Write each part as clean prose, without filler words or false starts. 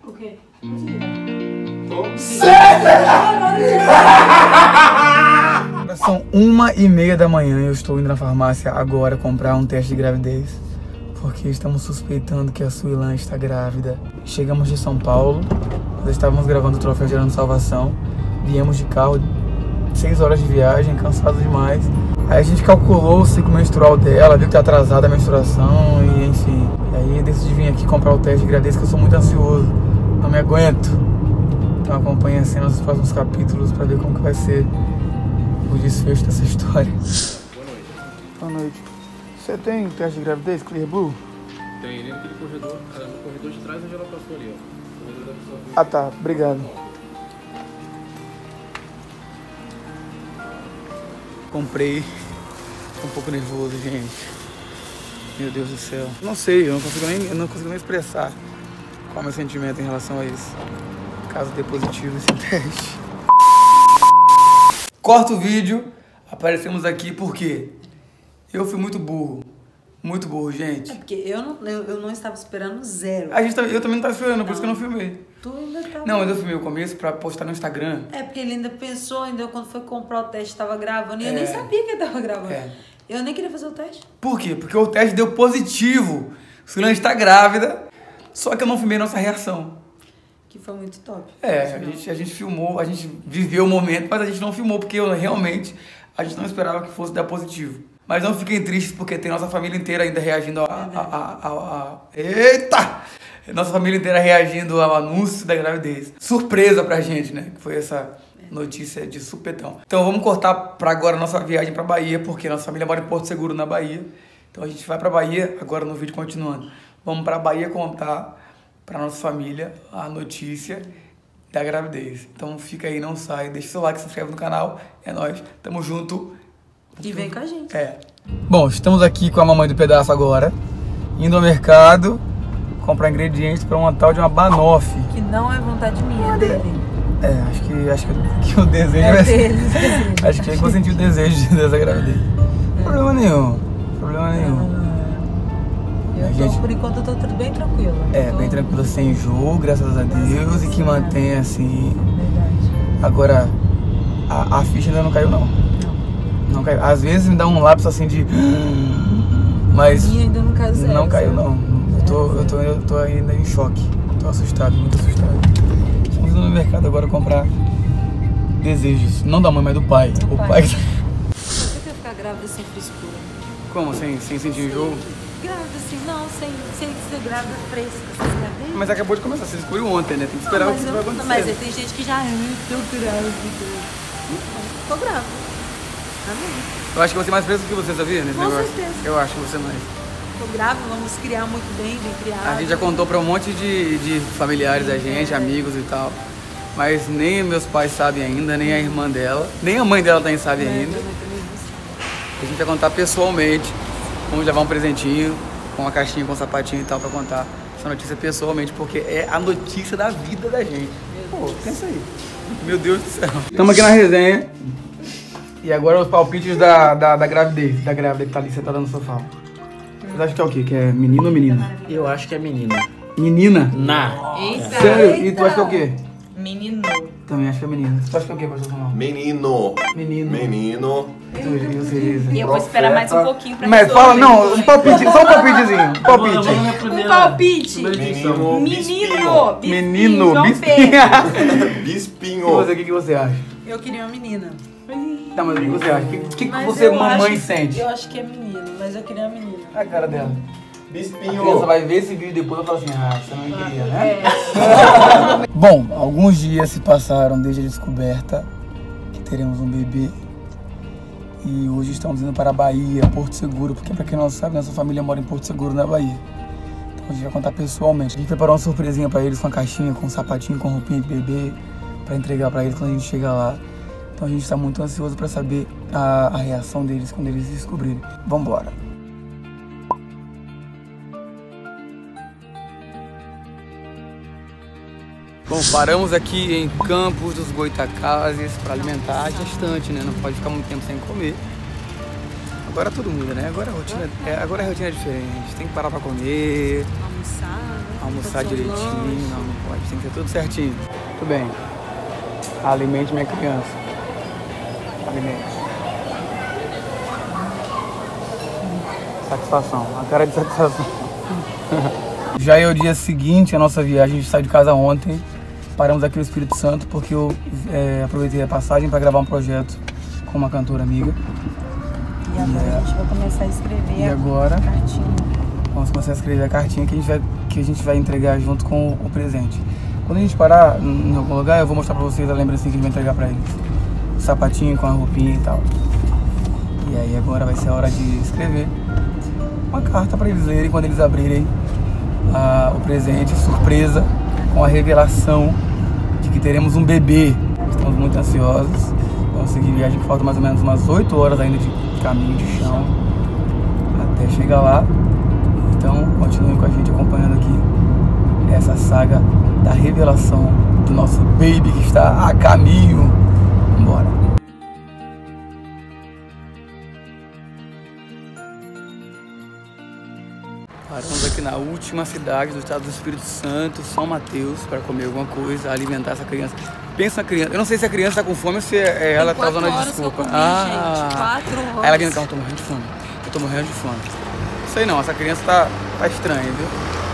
O quê? São 1h30 da manhã e eu estou indo na farmácia agora comprar um teste de gravidez, porque estamos suspeitando que a Suilan está grávida. Chegamos de São Paulo, nós estávamos gravando o Troféu Gerando Salvação, viemos de carro, 6 horas de viagem, cansados demais. Aí a gente calculou o ciclo menstrual dela, viu que tá atrasada a menstruação e enfim. E aí decidi vir aqui comprar o teste de gravidez, que eu sou muito ansioso, não me aguento. Então acompanha assim nos próximos capítulos para ver como que vai ser o desfecho dessa história. Boa noite. Boa noite. Você tem teste de gravidez, Clear Blue? Tem ali naquele corredor, no corredor de trás onde ela passou ali, ó. Corredor da pessoa. Ah tá, obrigado. Comprei. Tô um pouco nervoso, gente. Meu Deus do céu. Não sei, eu não consigo nem expressar qual é o meu sentimento em relação a isso. Caso dê positivo esse teste. Corta o vídeo. Aparecemos aqui porque eu fui muito burro. Muito burro, gente. É porque eu não estava esperando zero. Eu também não estava esperando, por isso que eu não filmei. Tu ainda tava... Não, mas eu filmei o começo pra postar no Instagram. É, porque ele ainda pensou, ainda quando foi comprar o teste, estava gravando. E eu nem sabia que ele estava gravando. É. Eu nem queria fazer o teste. Por quê? Porque o teste deu positivo. Suilan está grávida, só que eu não filmei nossa reação. Que foi muito top. É, a gente filmou, a gente viveu o momento, mas a gente não filmou porque realmente a gente não esperava que fosse dar positivo. Mas não fiquem tristes porque tem nossa família inteira ainda reagindo Eita! Nossa família inteira reagindo ao anúncio da gravidez. Surpresa pra gente, né? Que foi essa notícia de supetão. Então vamos cortar pra agora a nossa viagem pra Bahia, porque nossa família mora em Porto Seguro, na Bahia. Então a gente vai pra Bahia, agora no vídeo continuando. Vamos pra Bahia contar pra nossa família a notícia da gravidez. Então fica aí, não sai, deixa o seu like, se inscreve no canal. É nóis, tamo junto. E vem com a gente. É. Bom, estamos aqui com a mamãe do pedaço agora, indo ao mercado comprar ingredientes para uma tal de uma banoffee. Que não é vontade minha, é dele. É, acho que o desejo é dele. Acho que eu vou sentir o desejo dessa gravidez. Problema nenhum. Por enquanto eu tô tudo bem tranquila. Bem tranquila, sem enjoo, graças a Deus, e que mantém assim. Verdade. Agora, a ficha ainda não caiu não. Não caiu. Às vezes me dá um lapso assim de... Mas ainda não caiu zero. Não caiu não. Eu tô ainda em choque. Tô assustado, muito assustado. Estamos indo no mercado agora comprar desejos. Não da mãe, mas do pai. O pai. Você quer ficar grávida sem frescura? Como? Sem sentir enjoo? Grávida assim, não, sem ser grávida fresca. Mas acabou de começar, você descobriu ontem, né? Tem que esperar o que vai acontecer. Mas tem gente que já tô grávida. Tô grávida. Amém. Eu acho que você é mais fresco que você, sabia? Nesse Com negócio? certeza. Eu acho que você mais. Tô grávida, vamos criar muito bem criado. A gente já contou pra um monte de familiares da gente, amigos e tal. Mas nem meus pais sabem ainda, nem a irmã dela, nem a mãe dela também sabe ainda. A gente vai contar pessoalmente. Vamos levar um presentinho, com uma caixinha, com um sapatinho e tal, pra contar essa notícia pessoalmente, porque é a notícia da vida da gente. Pô, pensa aí. Meu Deus do céu. Estamos aqui na resenha. E agora os palpites da gravidez, da grávida que tá ali sentada no sofá. Vocês acham que é o quê? Que é menino ou menina? Eu acho que é menina. Menina? Eita. Sério? E tu acha que é o quê? Menino. Também acho que é menina. Tu acha que é o quê, pastor Samuel? Menino. E você, Isa? E eu vou esperar mais um pouquinho pra Mas fala, não, um palpite, só um palpitezinho. Um palpite. Um palpite. Menino, Bispinho. E você, o que você acha? Eu queria uma menina. Tá, mas o que você acha? O que Mas você, eu mamãe, acho- sente? Eu acho que é menino, mas eu queria uma menina. A cara dela. A Bispinho. criança vai ver esse vídeo depois e vai falar assim, você não queria, né? Bom, alguns dias se passaram desde a descoberta que teremos um bebê. E hoje estamos indo para a Bahia, Porto Seguro, porque pra quem não sabe, nossa família mora em Porto Seguro, na Bahia. Então a gente vai contar pessoalmente. A gente preparou uma surpresinha pra eles com a caixinha, com um sapatinho, com roupinha de bebê, pra entregar pra eles quando a gente chegar lá. Então a gente tá muito ansioso pra saber a reação deles quando eles descobrirem. Vambora! Bom, paramos aqui em Campos dos Goitacazes para alimentar a gestante, né? Não pode ficar muito tempo sem comer. Agora tudo muda, né? Agora a rotina é diferente. Tem que parar pra comer, almoçar direitinho. Não pode, tem que ser tudo certinho. Tudo bem. Alimente minha criança. Alimente. Satisfação, a cara de satisfação. Já é o dia seguinte, a nossa viagem, a gente saiu de casa ontem. Paramos aqui no Espírito Santo porque eu aproveitei a passagem para gravar um projeto com uma cantora amiga. E agora a gente vai começar a escrever a cartinha. Vamos começar a escrever a cartinha que a gente vai entregar junto com o presente. Quando a gente parar em algum lugar, eu vou mostrar pra vocês a lembrancinha que a gente vai entregar pra eles. O sapatinho com a roupinha e tal. E aí agora vai ser a hora de escrever uma carta pra eles lerem quando eles abrirem o presente surpresa com a revelação de que teremos um bebê. Estamos muito ansiosos. Vamos seguir viagem que falta mais ou menos umas 8 horas ainda de caminho de chão até chegar lá. Então continuem com a gente acompanhando aqui essa saga da revelação do nosso baby que está a caminho. Vambora! Paramos aqui na última cidade do estado do Espírito Santo, São Mateus, para comer alguma coisa, alimentar essa criança. Pensa na criança, eu não sei se a criança está com fome ou se ela está usando a desculpa. Gente, 4 horas. Aí ela vem no carro, eu tô morrendo de fome. Eu tô morrendo de fome. Não sei não, essa criança tá estranha, viu?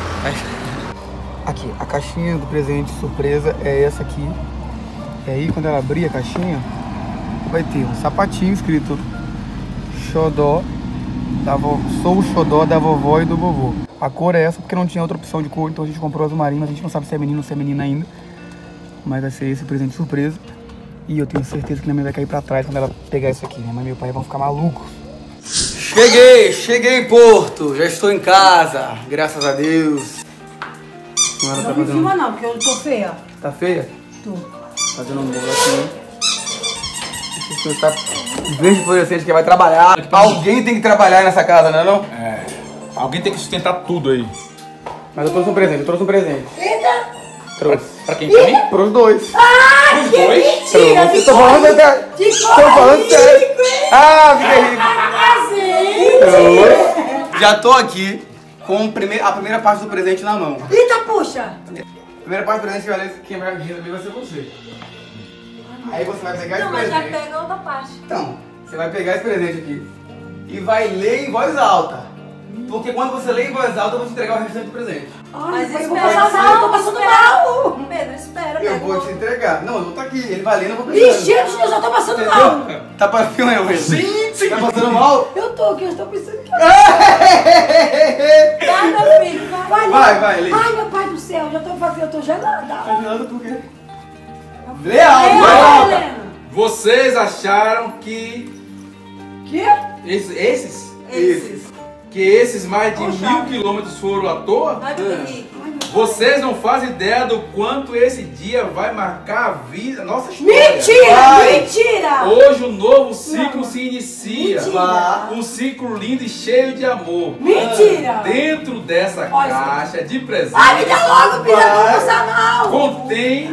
Aqui, a caixinha do presente surpresa é essa aqui. E aí quando ela abrir a caixinha, vai ter um sapatinho escrito Xodó. Sou o xodó da vovó e do vovô. A cor é essa porque não tinha outra opção de cor, então a gente comprou azul marinho, mas a gente não sabe se é menino ou se é menina ainda. Mas vai ser esse o presente surpresa. E eu tenho certeza que minha mãe vai cair pra trás quando ela pegar isso aqui. Minha mãe e meu pai vão ficar malucos. Cheguei em Porto, já estou em casa, graças a Deus. Não me filma não, porque eu tô feia. Tá feia? Tô. Fazendo um bolo aqui. Esse senhor tá verde fluorescente que vai trabalhar. Alguém tem que trabalhar nessa casa, não é não? É. Alguém tem que sustentar tudo aí. Mas eu trouxe um presente, Eita! Trouxe. Pra quem? Pra mim? Pros dois. Ah, Os que dois? mentira! Trouxe. Tô falando sério. Tô falando sério. Ah, fica rico. Já tô aqui com a primeira parte do presente na mão. Eita, puxa! A primeira parte do presente quem vai receber vai ser você. Aí você vai pegar esse presente. Não, mas já pega outra parte. Então, você vai pegar esse presente aqui e vai ler em voz alta. Porque quando você lê em voz alta, eu vou te entregar o restante do presente. Mas espera, eu vou passar mal, eu tô passando mal! Pedro, espera. Eu vou te entregar. Não, eu vou estar aqui. Ele vai lendo, eu vou Ixi, pegando. eu já tô passando mal! Entendeu? Tá passando eu mesmo. Sim. Tá passando mal? Eu tô aqui, eu estou pensando que... Vai, meu filho, vai. Vai, lê. Ai, meu pai do céu, eu tô gelada. Tá gelando por quê? Lê alto, vai Vai, alto. Helena. Vocês acharam que Que? esses? Esses. Que esses mais de Poxa. 1000 quilômetros foram à toa? Vai, meu Henrique. Vocês não fazem ideia do quanto esse dia vai marcar a vida, a nossa história. Mentira! Vai. Mentira! Hoje um novo ciclo se inicia. Mentira. Um ciclo lindo e cheio de amor. Mentira! Dentro dessa Olha, caixa de presente Ai, me dá logo, filha, não vou passar mal! contém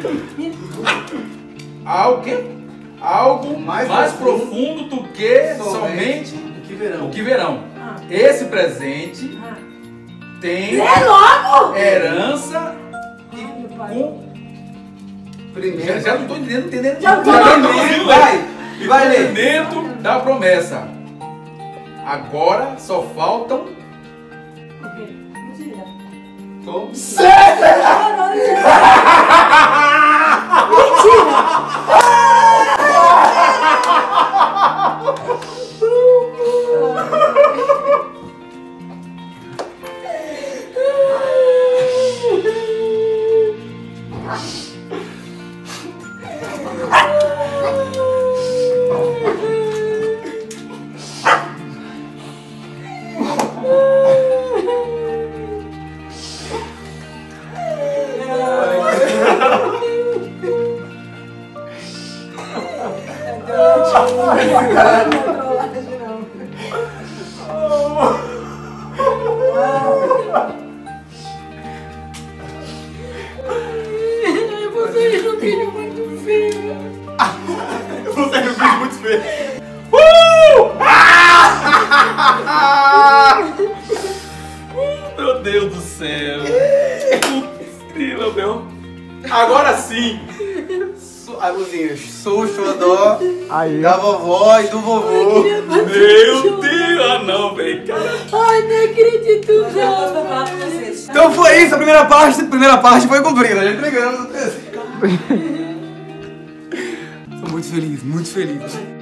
algo mais profundo do que somente o que verão. Esse presente tem Lê logo! herança Ai, meu pai. com... Primeiro. Já não estou entendendo. Já tô Primeiro, vai. E vai ler. Dentro da promessa. Agora só faltam... O quê? Mentira. Você é um vídeo muito feio. Agora sim! Aguzinhos, sou o xodó da vovó e do vovô. Meu Deus! Ah não, velho. Ai, não acredito, não. Então foi isso, a primeira parte foi cumprida, já entregamos o terceiro. Tô muito feliz, muito feliz.